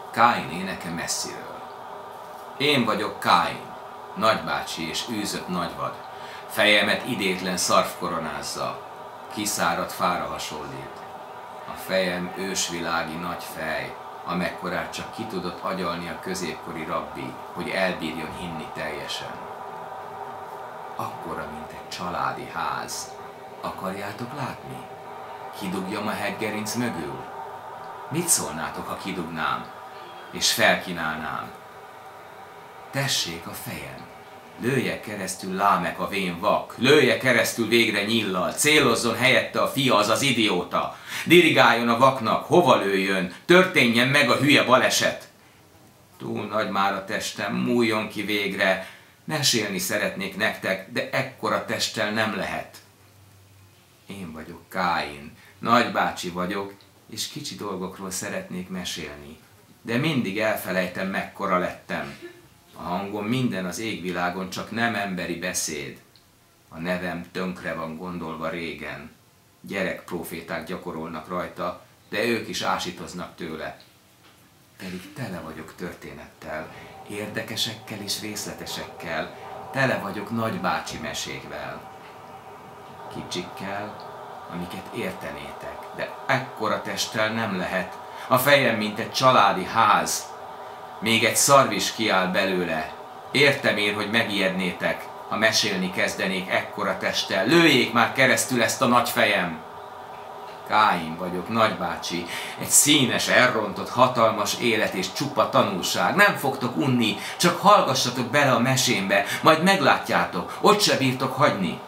Káin éneke messziről. Én vagyok Káin, nagybácsi és űzött nagyvad. Fejemet idétlen szarv koronázza, kiszáradt fára hasonlít. A fejem ősvilági nagy fej, amekkorát csak ki tudott agyalni a középkori rabbi, hogy elbírjon hinni teljesen. Akkora, mint egy családi ház. Akarjátok látni? Kidugjam a hegygerinc mögül? Mit szólnátok, ha kidugnám, és felkínálnám? Tessék a fejem! Lője keresztül Lámek a vén vak, lője keresztül végre nyillal, célozzon helyette a fia, az az idióta. Dirigáljon a vaknak, hova lőjön, történjen meg a hülye baleset. Túl nagy már a testem, múljon ki végre, mesélni szeretnék nektek, de ekkora testtel nem lehet. Én vagyok Káin, nagybácsi vagyok, és kicsi dolgokról szeretnék mesélni, de mindig elfelejtem, mekkora lettem. A hangom minden az égvilágon, csak nem emberi beszéd. A nevem tönkre van gondolva régen. Gyerekproféták gyakorolnak rajta, de ők is ásítoznak tőle. Pedig tele vagyok történettel, érdekesekkel és részletesekkel, tele vagyok nagybácsi mesékvel. Kicsikkel, amiket értenétek, de ekkora testtel nem lehet. A fejem, mint egy családi ház. Még egy szarv is kiáll belőle. Értem én, hogy megijednétek, ha mesélni kezdenék ekkora testtel. Lőjék már keresztül ezt a nagy fejem! Káin vagyok, nagybácsi, egy színes, elrontott, hatalmas élet és csupa tanulság. Nem fogtok unni, csak hallgassatok bele a mesémbe, majd meglátjátok, ott se bírtok hagyni.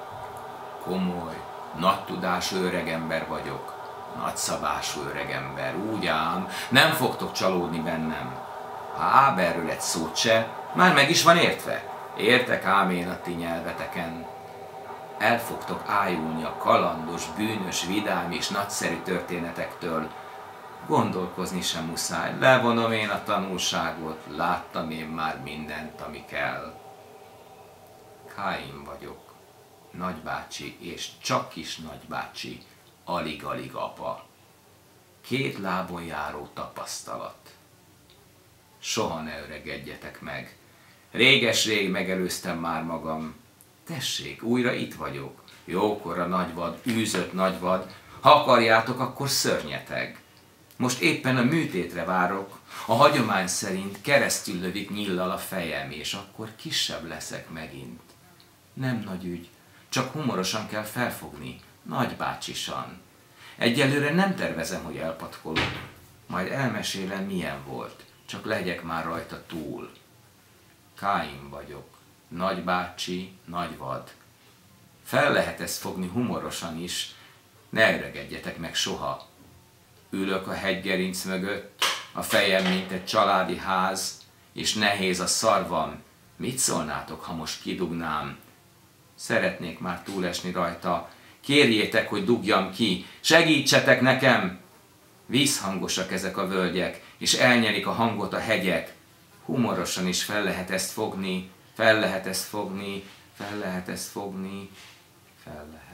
Komoly, nagy tudású öregember vagyok, nagyszabású öregember, úgy ám, nem fogtok csalódni bennem. Ha Áberről egy szót se, már meg is van értve. Értek ám én a ti nyelveteken. El fogtok ájulni a kalandos, bűnös, vidám és nagyszerű történetektől. Gondolkozni sem muszáj, levonom én a tanulságot, láttam én már mindent, ami kell. Káin vagyok, nagybácsi és csak is nagybácsi, alig-alig apa. 2 lábon járó tapasztalat. Soha ne öregedjetek meg. Réges-rég megelőztem már magam. Tessék, újra itt vagyok. Jókora nagyvad, űzött nagyvad. Ha akarjátok, akkor szörnyeteg. Most éppen a műtétre várok. A hagyomány szerint keresztül lövik nyillal a fejem, és akkor kisebb leszek megint. Nem nagy ügy, csak humorosan kell felfogni, nagybácsisan. Egyelőre nem tervezem, hogy elpatkolok. Majd elmesélem, milyen volt. Csak legyek már rajta túl. Káin vagyok, nagybácsi, nagyvad. Fel lehet ezt fogni humorosan is, ne öregedjetek meg soha. Ülök a hegygerinc mögött, a fejem, mint egy családi ház, és nehéz a szarvam. Mit szólnátok, ha most kidugnám? Szeretnék már túlesni rajta. Kérjétek, hogy dugjam ki, segítsetek nekem! Vízhangosak ezek a völgyek, és elnyerik a hangot a hegyek. Humorosan is fel lehet ezt fogni, fel lehet ezt fogni, fel lehet ezt fogni, fel lehet.